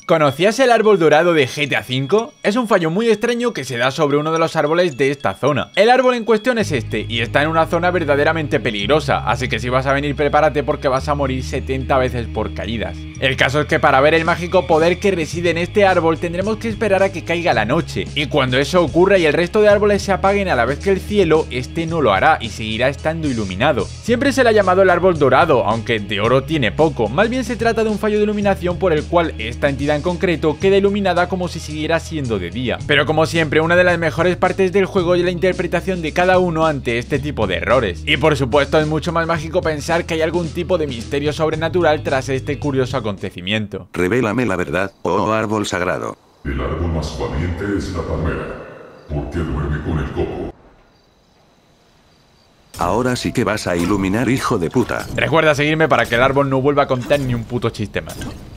¿Conocías el árbol dorado de GTA V? Es un fallo muy extraño que se da sobre uno de los árboles de esta zona. El árbol en cuestión es este, y está en una zona verdaderamente peligrosa, así que si vas a venir prepárate porque vas a morir 70 veces por caídas. El caso es que para ver el mágico poder que reside en este árbol tendremos que esperar a que caiga la noche, y cuando eso ocurra y el resto de árboles se apaguen a la vez que el cielo, este no lo hará y seguirá estando iluminado. Siempre se le ha llamado el árbol dorado, aunque de oro tiene poco, más bien se trata de un fallo de iluminación por el cual esta entidad en concreto queda iluminada como si siguiera siendo de día. Pero como siempre, una de las mejores partes del juego es la interpretación de cada uno ante este tipo de errores. Y por supuesto es mucho más mágico pensar que hay algún tipo de misterio sobrenatural tras este curioso acontecimiento. Revélame la verdad, oh árbol sagrado. El árbol más valiente es la palmera, porque duerme con el coco. Ahora sí que vas a iluminar, hijo de puta. Recuerda seguirme para que el árbol no vuelva a contar ni un puto chiste más.